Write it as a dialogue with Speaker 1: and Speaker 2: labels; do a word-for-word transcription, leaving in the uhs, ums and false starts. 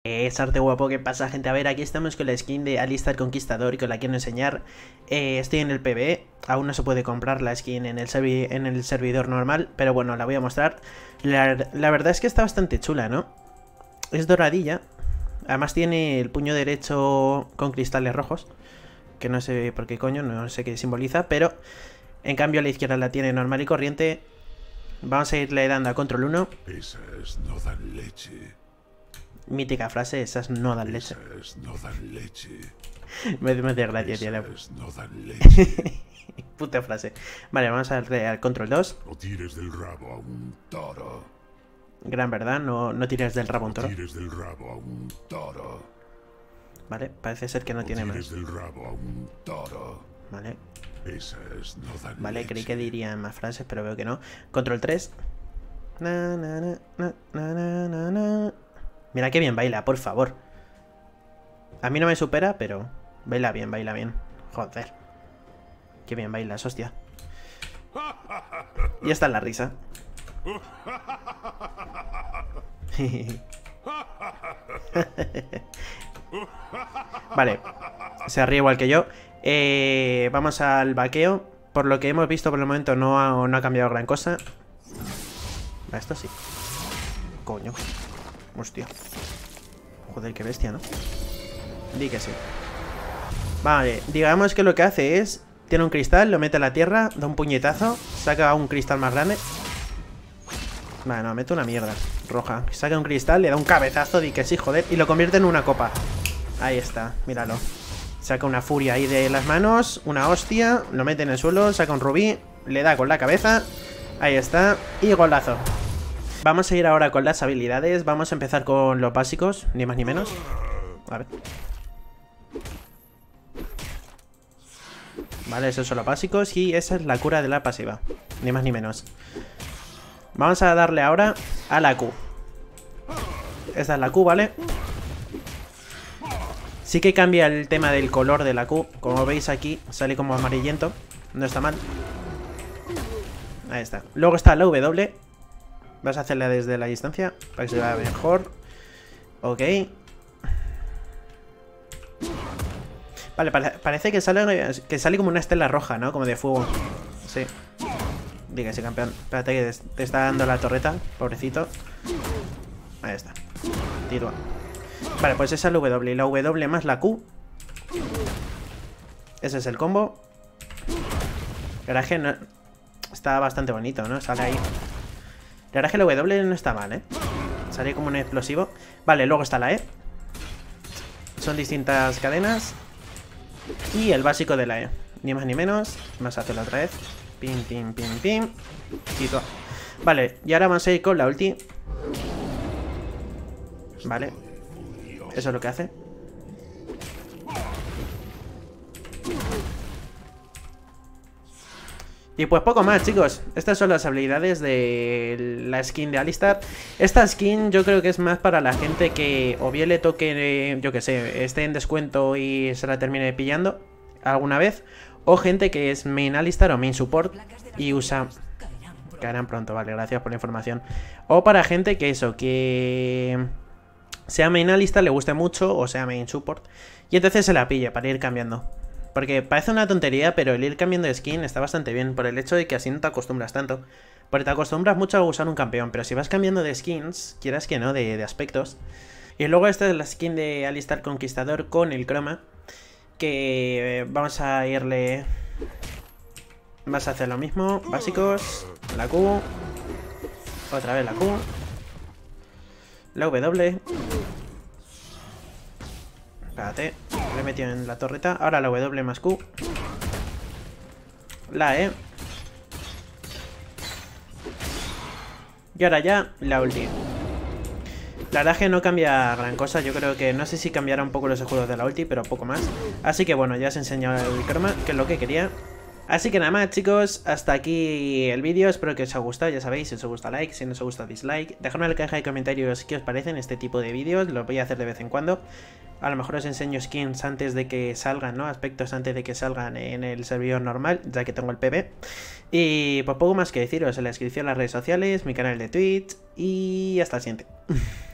Speaker 1: Es arte guapo, ¿qué pasa, gente? A ver, aquí estamos con la skin de Alistar Conquistador y que os la quiero enseñar. Eh, estoy en el P V E, aún no se puede comprar la skin en el, servi en el servidor normal, pero bueno, la voy a mostrar. La, la verdad es que está bastante chula, ¿no? Es doradilla, además tiene el puño derecho con cristales rojos, que no sé por qué coño, no sé qué simboliza, pero en cambio a la izquierda la tiene normal y corriente. Vamos a irle dando a control uno.
Speaker 2: Esas no dan leche.
Speaker 1: Mítica frase, esas no dan leche.
Speaker 2: Esas no dan leche.
Speaker 1: me, me hace gracia, tío.
Speaker 2: Esas no dan leche.
Speaker 1: Puta frase. Vale, vamos al, al control dos.
Speaker 2: No tires del rabo a un toro.
Speaker 1: Gran verdad, no, no tires del rabo a un toro.
Speaker 2: No tires del rabo a un toro.
Speaker 1: Vale, parece ser que no,
Speaker 2: No
Speaker 1: tiene
Speaker 2: tires
Speaker 1: más.
Speaker 2: del rabo a un toro.
Speaker 1: Vale,
Speaker 2: Esas no dan
Speaker 1: vale,
Speaker 2: leche.
Speaker 1: creí que dirían más frases, pero veo que no. Control tres. Na, na, na, na, na, na, na. Mira qué bien baila, por favor. A mí no me supera, pero baila bien, baila bien. Joder. Qué bien bailas, hostia. Y esta es la risa. Vale. Se ríe igual que yo. Eh, vamos al vaqueo. Por lo que hemos visto por el momento no ha, no ha cambiado gran cosa. Esto sí. Coño. Hostia. Joder, qué bestia, ¿no? Di que sí. Vale, digamos que lo que hace es... Tiene un cristal, lo mete a la tierra, da un puñetazo, saca un cristal más grande. Vale, no, mete una mierda roja. Saca un cristal, le da un cabezazo, di que sí, joder, y lo convierte en una copa. Ahí está, míralo. Saca una furia ahí de las manos, una hostia, lo mete en el suelo, saca un rubí, le da con la cabeza. Ahí está, y golazo. Vamos a ir ahora con las habilidades. Vamos a empezar con los básicos, ni más ni menos. A ver. Vale, esos son los básicos y esa es la cura de la pasiva. Ni más ni menos. Vamos a darle ahora a la Q. Esta es la Q, ¿vale? Sí que cambia el tema del color de la Q. Como veis aquí, sale como amarillento. No está mal. Ahí está. Luego está la W. Vas a hacerla desde la distancia para que se vea mejor. Ok. Vale, pare parece que sale, que sale como una estela roja, ¿no? Como de fuego. Sí. Dígase, campeón. Espérate que te está dando la torreta, pobrecito. Ahí está. Tiro. Vale, pues esa es la W. La W más la Q. Ese es el combo. La verdad es que no... Está bastante bonito, ¿no? Sale ahí. La verdad es que la W no está mal, ¿eh? Sale como un explosivo. Vale, luego está la E. Son distintas cadenas. Y el básico de la E. Ni más ni menos. Vamos a hacerlo otra vez. Pim, pim, pim, pim. Y todo. Vale, y ahora vamos a ir con la ulti. Vale. Eso es lo que hace. Y pues poco más, chicos. Estas son las habilidades de la skin de Alistar. Esta skin yo creo que es más para la gente que o bien le toque, yo que sé, esté en descuento y se la termine pillando alguna vez, o gente que es main Alistar o main support y usa... Caerán pronto, vale, gracias por la información. O para gente que eso, que sea main Alistar, le guste mucho, o sea main support, y entonces se la pille para ir cambiando. Porque parece una tontería, pero el ir cambiando de skin está bastante bien, por el hecho de que así no te acostumbras tanto. Porque te acostumbras mucho a usar un campeón, pero si vas cambiando de skins, quieras que no, de, de aspectos. Y luego esta es la skin de Alistar Conquistador con el croma, que vamos a irle... Vas a hacer lo mismo, básicos, la Q, otra vez la Q, la W... Espérate, lo he metido en la torreta. Ahora la W más Q. La E. Y ahora ya la ulti. La verdad es que no cambia gran cosa. Yo creo que no sé si cambiará un poco los escudos de la ulti, pero poco más. Así que bueno, ya os he enseñado el croma, que es lo que quería. Así que nada más, chicos, hasta aquí el vídeo. Espero que os haya gustado, ya sabéis, si os gusta like, si no os gusta dislike. Dejadme en la caja de comentarios qué os parecen este tipo de vídeos, los voy a hacer de vez en cuando. A lo mejor os enseño skins antes de que salgan, ¿no? Aspectos antes de que salgan en el servidor normal, ya que tengo el P V. Y pues poco más que deciros, en la descripción las redes sociales, mi canal de Twitch y hasta el siguiente.